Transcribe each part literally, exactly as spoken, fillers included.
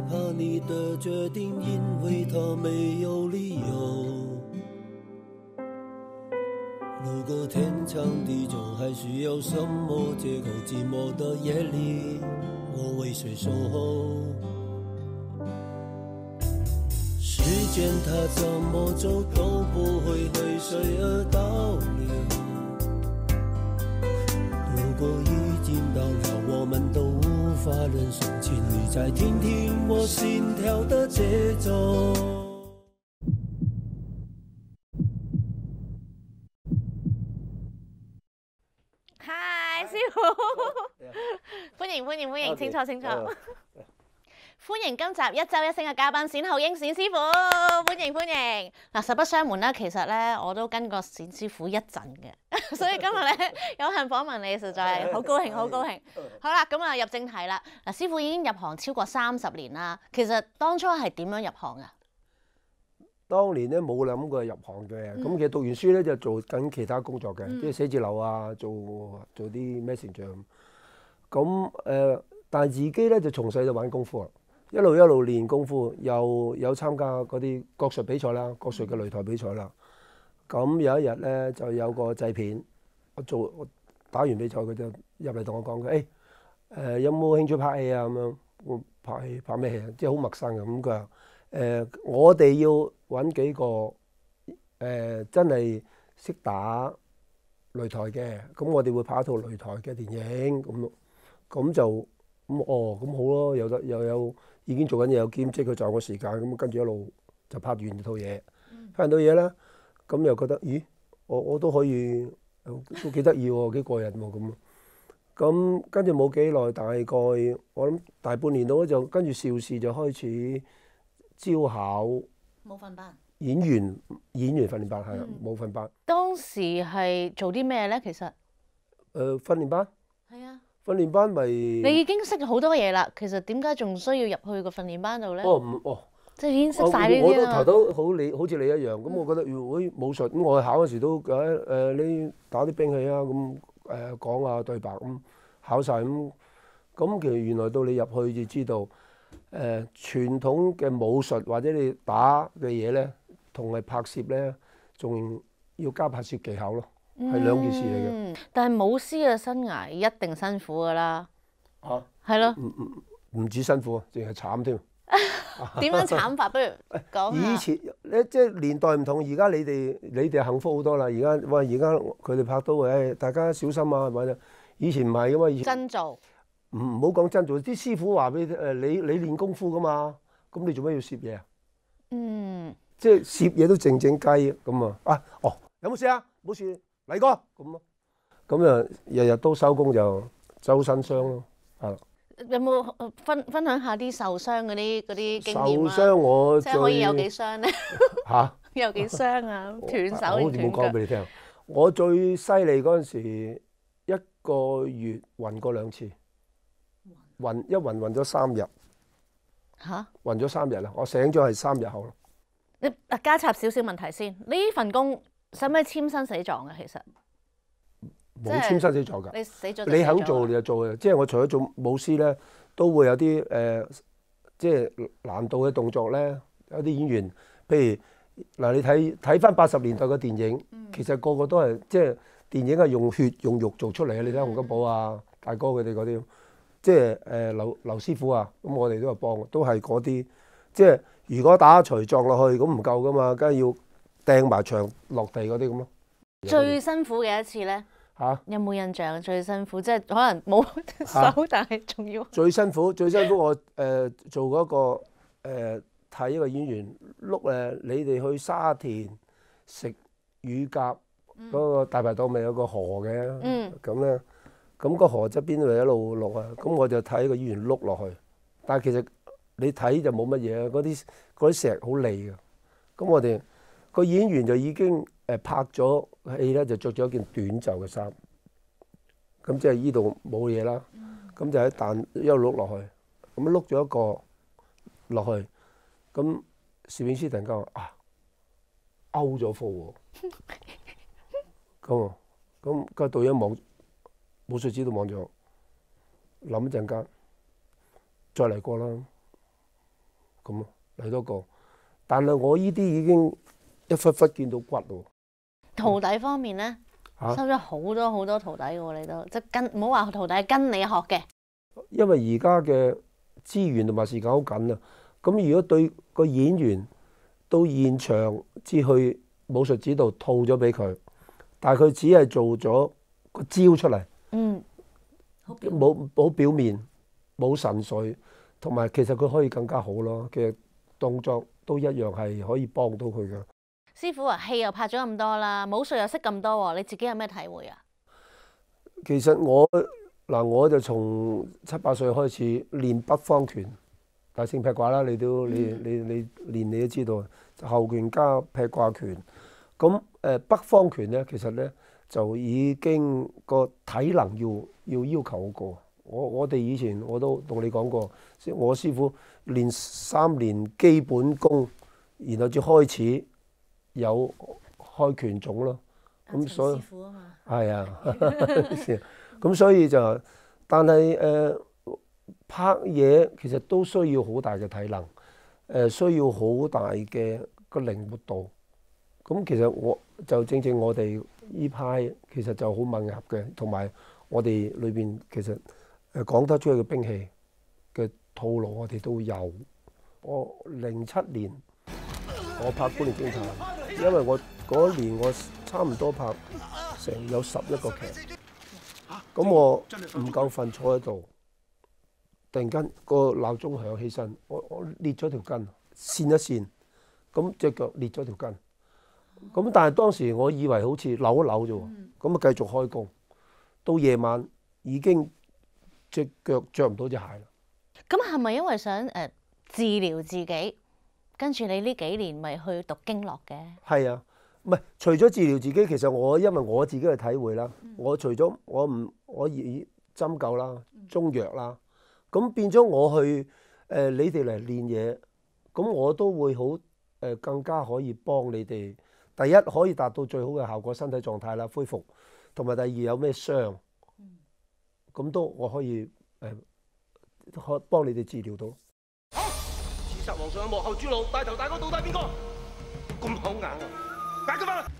怕你的决定，因为它没有理由。如果天长地久，还需要什么借口？寂寞的夜里，我为谁守候？时间它怎么走都不会为谁而倒流。如果已经到了我们都无法忍受，请你再听听我心跳的节奏。 嗨，師傅，歡迎歡迎歡迎，清楚清楚。歡迎今集一週一星嘅嘉賓冼浩英冼師傅，歡迎歡迎。嗱，實不相瞞啦，其實咧我都跟過冼師傅一陣嘅，所以今日咧有幸訪問你，實在係好高興，好高興。好啦，咁啊入正題啦。嗱，師傅已經入行超過三十年啦，其實當初係點樣入行啊？ 當年咧冇諗過入行嘅，咁、嗯、其實讀完書咧就做緊其他工作嘅，嗯、即係寫字樓啊，做做啲 messenger 咁。誒、呃，但係自己咧就從細就玩功夫啦，一路一路練功夫，又有參加嗰啲國術比賽啦，國術嘅擂台比賽啦。咁有一日咧就有個製片，我做我打完比賽佢就入嚟同我講嘅，誒、欸、誒、呃、有冇興趣拍戲啊？咁樣我拍戲拍咩戲啊？即係好陌生嘅。咁佢話誒我哋要揾幾個誒、呃、真係識打擂台嘅，咁我哋會拍一套擂台嘅電影，咁咁就咁哦，咁好咯，有得又有已經做緊嘢，有兼職佢賺個時間，咁跟住一路就拍完套嘢，拍完套嘢咧，咁又覺得咦，我我都可以都幾得意喎，幾過癮喎咁。咁跟住冇幾耐，大概我諗大半年到咧，就跟住邵氏就開始招考冇訓班， 演員演員訓練班係啦，冇訓班。 當時係做啲咩咧？其實誒訓練班係啊， 訓練班咪你已經識好多嘢啦。其實點解仲需要入去個訓練班度咧？ 哦唔哦， 即係已經識晒呢啲啦。 我都頭都好你好似你一樣，咁我覺得如果武術咁，我去考嗰時都誒誒你打啲兵器啊，咁誒講下對白咁考晒咁，咁其實原來到你入去就知道。誒、呃、傳統嘅武術或者你打嘅嘢咧，同係拍攝咧，仲要加拍攝技巧咯，係、嗯、兩件事嚟嘅。 但係武師嘅生涯一定辛苦㗎啦。嚇、啊，係咯。 唔唔唔止辛苦啊，淨係慘添。 點樣慘法？不如講下。 以前咧即係年代唔同，而家你哋你哋幸福好多啦。而家喂，而家佢哋拍到誒，大家小心啊，或者以前唔係噶嘛，以前真做。 唔唔好講真做，啲師傅話俾你誒，你你練功夫噶嘛，咁你做咩要攝嘢啊？嗯，即係攝嘢都靜靜雞咁啊！啊哦，有冇事啊？冇事，嚟哥咁咯。咁啊，日日都收工就周身傷咯，係。 有冇分分享下啲受傷嗰啲嗰啲經驗啊？ 受傷我即係可以有幾傷咧？ 嚇？ 有幾傷啊？斷手好似冇講俾你聽。我最犀利嗰陣時，一個月暈過兩次。暈一暈暈咗三日，嚇暈咗三日啦！我醒咗係三日後咯。 你啊加插少少問題先，呢份工使唔使簽生死狀嘅？其實冇簽生死狀㗎。 你死咗， 你肯做你就做嘅。即係我除咗做武師咧，都會有啲誒、呃，即係難度嘅動作咧。有啲演員，譬如嗱，你睇睇翻八十年代嘅電影，嗯、其實個個都係即係電影係用血用肉做出嚟嘅。你睇洪金寶啊、大哥佢哋嗰啲。即係誒劉劉師傅啊，咁我哋都有幫，都係嗰啲。即係如果打錘撞落去，咁唔夠噶嘛，梗係要掟埋牆落地嗰啲咁咯。 最辛苦嘅一次咧嚇，啊、有冇印象？最辛苦即係可能冇手，啊、但係仲要最辛苦最辛苦我誒、呃、做嗰、嗰個誒睇、呃、一個演員碌誒，你哋去沙田食乳鴿嗰、嗯、個大排檔咪有個河嘅，咁咧、嗯。咁個河側邊咪一路落啊，咁我就睇個演員碌落去，但係其實你睇就冇乜嘢，嗰啲嗰啲石好利嘅。咁我哋個演員就已經誒拍咗戲咧，就着咗一件短袖嘅衫，咁即係依度冇嘢啦。咁就喺彈一路碌落去，咁碌咗一個落去，咁攝影師突然間話啊勾咗褲喎，咁咁個導演望。武術指導望住我，諗一陣間，再嚟過啦。 咁嚟多個。但係我呢啲已經一忽忽見到骨咯。 徒弟方面咧， 啊、 收咗好多好多徒弟嘅喎，你都即係跟唔好話徒弟跟你學嘅。 因為而家嘅資源同埋時間好緊啊。咁如果對個演員到現場至去武術指導套咗俾佢，但係佢只係做咗個招出嚟， 嗯， 冇冇表面，冇神髓，同埋其實佢可以更加好咯。其實動作都一樣係可以幫到佢嘅。 師傅啊，戲又拍咗咁多啦，武術又識咁多喎，你自己有咩體會啊？ 其實我嗱，我就從七八歲開始練北方拳，大聖劈掛啦，你都你你你練你都知道，後拳加劈掛拳。咁誒北方拳咧，其實咧就已經個體能要要要求好高。我我哋以前我都同你講過，我師傅練三年基本功，然後至開始有開拳種咯。咁所以係啊，咁所以就，但係誒、呃、拍嘢其實都需要好大嘅體能，誒、呃、需要好大嘅個靈活度。咁其實我就正正我哋依派其實就好吻合嘅，同埋我哋裏邊其實誒講得出去嘅兵器嘅套路我哋都有。我零七年我拍《古靈偵探》，因為我嗰年我差唔多拍成有十一個劇，咁我唔夠瞓坐喺度，突然間個鬧鐘響起身，我我裂咗條筋，跣一跣，咁隻腳裂咗條筋。咁但係當時我以為好似扭一扭啫喎，咁啊繼續開工，到夜晚已經隻腳着唔到隻鞋啦。 咁係咪因為想誒、呃、治療自己，跟住你呢幾年咪去讀經絡嘅？ 係啊，唔係除咗治療自己，其實我因為我自己嘅體會啦，嗯、我除咗我唔我以針灸啦、中藥啦，咁變咗我去誒、呃、你哋嚟練嘢，咁我都會好誒、呃、更加可以幫你哋。第一可以達到最好嘅效果，身體狀態啦，恢復，同埋第二有咩傷，咁都我可以誒可幫你哋治療到。 好，刺殺皇上嘅幕後主腦，帶頭大哥到底係邊個？咁口硬啊！解決翻！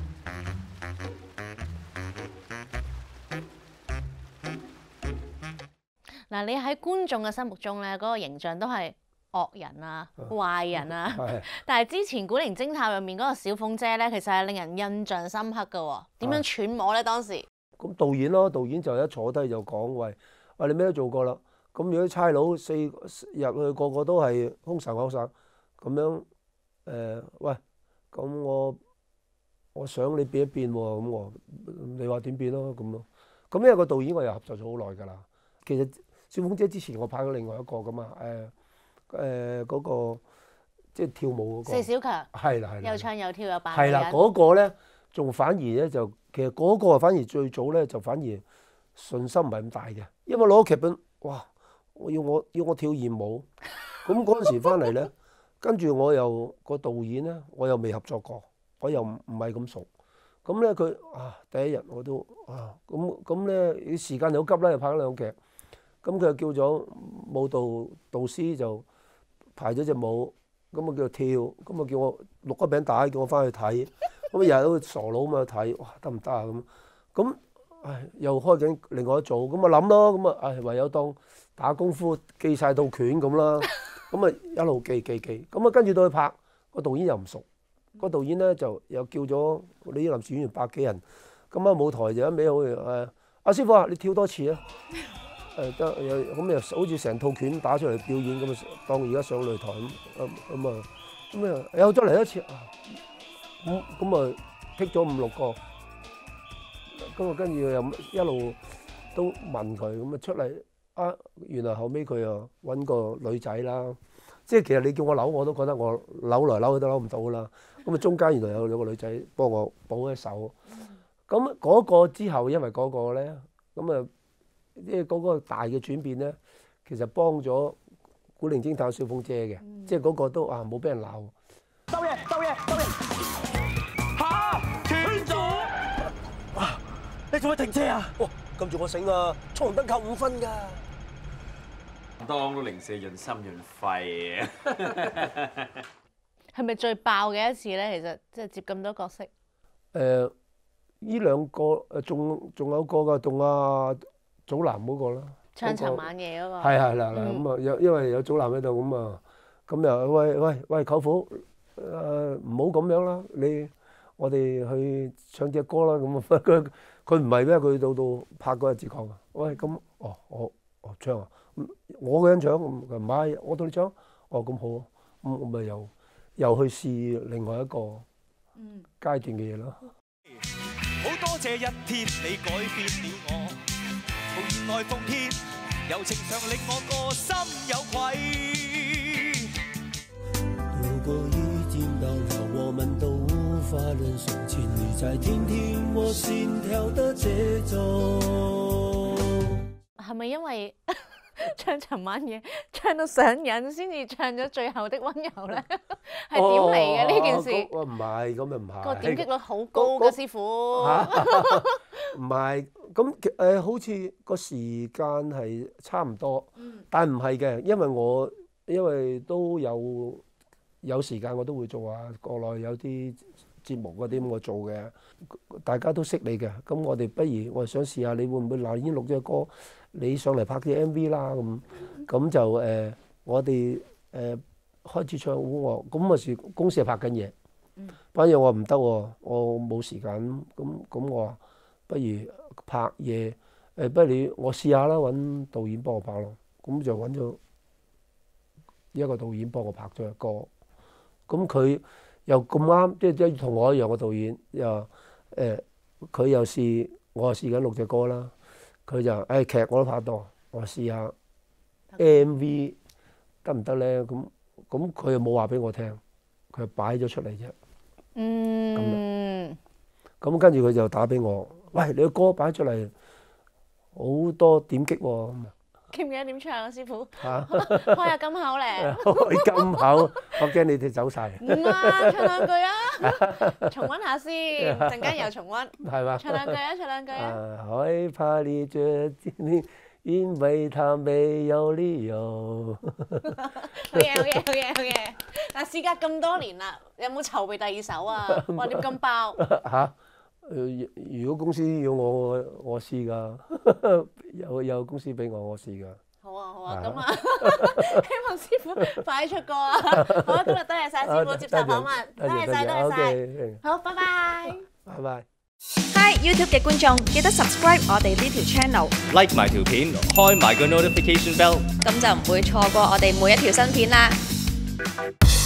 嗱，你喺觀眾嘅心目中咧，嗰個形象都係惡人啊、壞人啊，但係之前《古靈偵探》入面嗰個小鳳姐咧，其實係令人印象深刻嘅喎。點樣揣摩咧？當時咁導演咯，導演就一坐低就講：喂，喂，你咩都做過啦。咁如果差佬四入去個個都係兇神惡煞咁樣，誒、呃，喂，咁我我想你變一變喎，咁我你話點變咯？咁咯。咁因為個導演我又合作咗好耐㗎啦。其實小鳳姐之前我拍咗另外一個㗎嘛，誒、呃。誒嗰、呃那個即係跳舞嗰、那個， 四小強係啦係啦， 又唱又跳又扮， 係啦嗰個咧，仲反而咧就其實嗰個反而最早咧就反而信心唔係咁大嘅，因為攞劇本，哇！我要我要我跳豔舞，咁嗰陣時翻嚟咧，跟住我又個導演咧，我又未合作過，我又唔唔係咁熟，咁咧佢啊第一日我都啊咁咁咧時間又好急啦，又拍咗兩劇，咁佢又叫咗舞蹈導師就排咗隻舞，咁啊叫佢跳，咁啊叫我錄個餅帶，叫我翻去睇，咁日日都傻佬咁去睇，哇得唔得啊咁？咁唉又開緊另外一組，咁啊諗咯，咁啊唉唯有當打功夫記晒套拳咁啦，咁啊一路記記記，咁啊跟住到去拍，個導演又唔熟，個導演咧就又叫咗呢啲臨時演員百幾人，咁啊舞台就一味好似誒阿師傅啊，你跳多次啊！誒得又咁又好似成套拳打出嚟表演咁啊，當而家上擂台咁咁啊咁啊又再嚟一次啊，咁咁啊剔咗五六個，咁啊跟住又一路都問佢，咁啊出嚟啊，原來後尾佢又揾個女仔啦，即係其實你叫我扭我都覺得我扭來扭去都扭唔到啦，咁啊中間原來有兩個女仔幫我補一手，咁嗰個之後因為嗰個咧咁啊。即係嗰個大嘅轉變咧，其實幫咗古靈偵探小鳳姐嘅，嗯、即係嗰個都啊冇俾人鬧。 收嘢，收嘢，收嘢！嚇！斷咗！哇！你做咩停車啊？哇！撳住我醒啊！衝紅燈扣五分㗎。 當都零舍潤心潤肺啊！ 係咪最爆嘅一次咧？其實即係接咁多角色。 誒，呢兩個誒，仲仲有個㗎，同阿祖藍嗰個啦。 唱尋晚夜嗰個。 係係啦啦，咁啊有因為有祖藍喺度咁啊，咁又喂喂喂舅父誒唔好咁樣啦，你我哋去唱隻歌啦咁啊，佢佢唔係咩？佢到到拍嗰日至講啊，喂咁哦我哦唱啊，我個人唱唔係我同你唱，哦咁好，咁我咪又又去試另外一個階段嘅嘢咯。 好多謝一天你改變了我，從原來奉獻，柔情常令我個心有愧。 如果已經到了我們都無法忍受，請你再聽聽我心跳的節奏。 係咪因為唱尋晚夜唱到上癮，先至唱咗最後的溫柔咧？係點嚟嘅呢件事？ 唔係，咁又唔係。 個點擊率好高嘅師傅。 唔係，咁誒好似個時間係差唔多，但唔係嘅，因為我因為都有有時間我都會做啊，國內有啲節目嗰啲我做嘅，大家都識你嘅，咁我哋不如我想試下你會唔會嗱已經錄咗歌，你上嚟拍啲 M V 啦咁，咁就誒、呃、我哋誒、呃、開始唱喎，咁啊時公司係拍緊嘢，反正我話唔得喎，我冇時間，咁咁我話不如拍嘢，誒、呃、不如你我試下啦，揾導演幫我拍咯，咁就揾咗一個導演幫我拍咗個歌，咁佢又咁啱，即係即係同我一樣嘅導演，又誒佢又試，我又試緊錄隻歌啦。佢就誒劇我都拍到，我試下 M V 得唔得咧？咁咁佢又冇話俾我聽，佢係擺咗出嚟啫。 嗯。 咁跟住佢就打俾我，喂，你個歌擺出嚟好多點擊喎。 記唔記得點唱啊，師傅？ 嚇！ 開下金口咧。 開金口，我驚你哋走曬。 唔啊，唱兩句啊！重溫下先，陣間又重溫。 係嘛？ 唱兩句啊！唱兩句啊！ 害怕你覺得，因為他沒有理由。 好嘢，好嘢，好嘢，好嘢！但事隔咁多年啦，有冇籌備第二首啊？哇！點咁爆？ 嚇！誒，如果公司要我，我我試㗎，有有公司俾我，我試㗎。 好啊，好啊，咁啊，希望師傅快啲出歌啊！好啊，今日多謝曬師傅接受訪問，多謝曬，多謝曬。好，拜拜。 拜拜。 Hi YouTube 嘅觀眾，記得 subscribe 我哋呢條 channel，like 埋條片，開埋個 notification bell， 咁就唔會錯過我哋每一條新片啦。